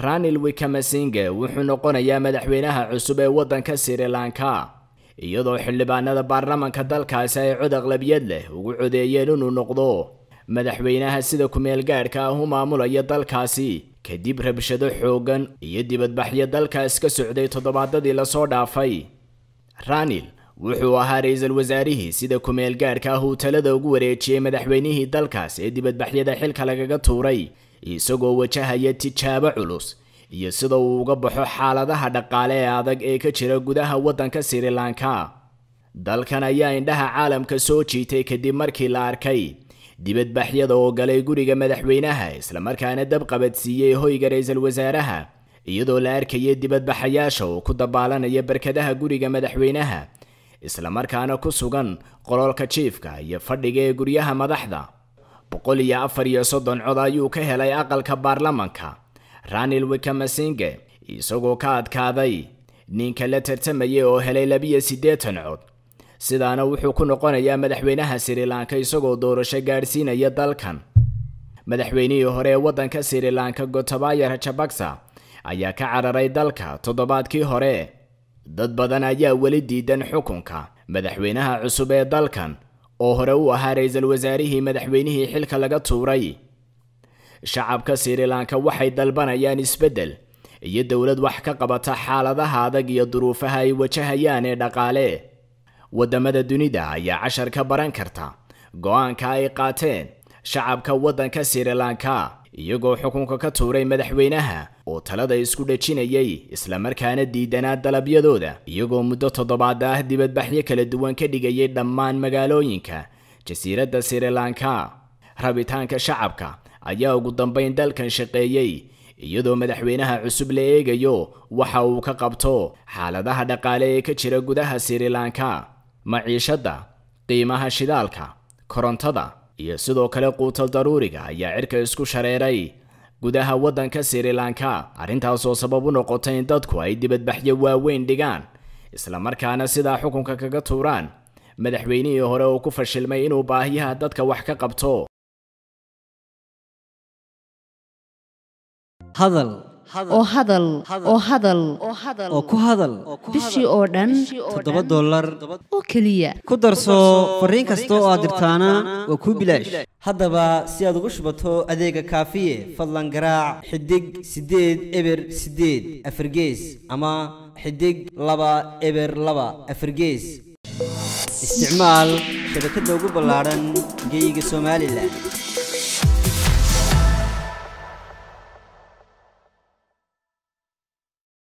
Ranil Wickremesinghe wuxuu noqonayaa madaxweynaha cusub ee waddanka Sri Lanka iyadoo xildhibaanada baarlamaanka dalkaasi ay cod aqlabiyad leh ugu codeeyeen inuu noqdo madaxweynaha sida ku meel gaarka ah u maamulaya dalkaasi kadib rabshado xoogan iyo dibadbaxyo dalkaas ka socday toddobaadadii la soo dhaafay. Ranil wuxuu ahaa ra'iisul wasaarihii sida ku meel gaarka ah uu talada ugu wareejiyay madaxweynihii dalkaas ee dibadbaxyada xilka lagaga tuuray isagoo wajahaya tijaabo culus iyo sida uu uga baxo xaaladaha dhaqaale ee adag ee ka jira gudaha waddanka Sri Lanka. Dalkan ayaa indhaha caalamka soo jiitay kadib markii la arkay dibadbaxyada oo galay guriga madaxweynaha isla markaana dab qabadsiiyay hoyga ra'iisul wasaaraha iyadoo la arkayay dibadbaxayaasha oo ku dabaalanaya barkadaha guriga madaxweynaha isla markaana ku sugan qololka jiifka iyo fadhiga ee guryaha madaxda. 134 cod ayuu ka helay aqalka baarlamaanka Ranil Wickremesinghe isagoo ka adkaaday ninka la tartamayay oo helay 82 cod. sidaana wuxuu ku noqonayaa madaxweynaha Sri Lanka isagoo doorasho gaarsiinaya dalkan. madaxweynihii hore ee waddanka Sri Lanka Gotabaya Rajapaksa ayaa ka cararay dalka toddobaadkii hore. dad badan ayaa weli diidan xukunka madaxweynaha cusub ee dalkan oo hore u ahaa ra'iisul wasaarihii madaxweynihii xilka laga tuuray. shacabka Sri Lanka waxay dalbanayaan isbedel iyo dawlad wax ka qabata xaaladaha adag iyo duruufaha ay wajahayaan ee dhaqaale. wadamada dunida ayaa cashar ka baran karta go'aanka ay qaateen shacabka waddanka Sri Lanka iyagoo xukunka ka tuuray madaxweynaha oo talada isku dhajinayay isla markaana diidanaa dalabyadooda iyagoo muddo toddobaad ah dibadbaxyo kala duwan ka dhigayay dhammaan magaalooyinka jasiiradda Sri Lanka. rabitaanka shacabka ayaa ugu dambeyn dalkan shaqeeyay iyadoo madaxweynaha cusub la eegayo waxa uu ka qabto xaaladaha dhaqaale ee ka jira gudaha Sri Lanka. maciishada, qiimaha shidaalka, korontada iyo sidoo kale quutal daruuriga ayaa cirka isku shareeray gudaha waddanka Sri Lanka arrintaas oo sabab u noqotay in dadku ay dibadbaxyo waaweyn dhigaan isla markaana sidaa xukunka kaga tuuraan madaxweynihii hore oo ku fashilmay inuu baahiyaha dadka wax ka qabto. hadal oo ku hadal bishii oo dhan $7 oo kaliya ku darso fariin kasta oo aad dirtaana waa ku bilaash. haddaba si aad ugu shubato adeega kaafiye fadlan garaac xidig 8 eber 8 afargees ama xidig 2 eber 2 afargees. isticmaal shabakadda ugu ballaaran geyga Soomaaliland.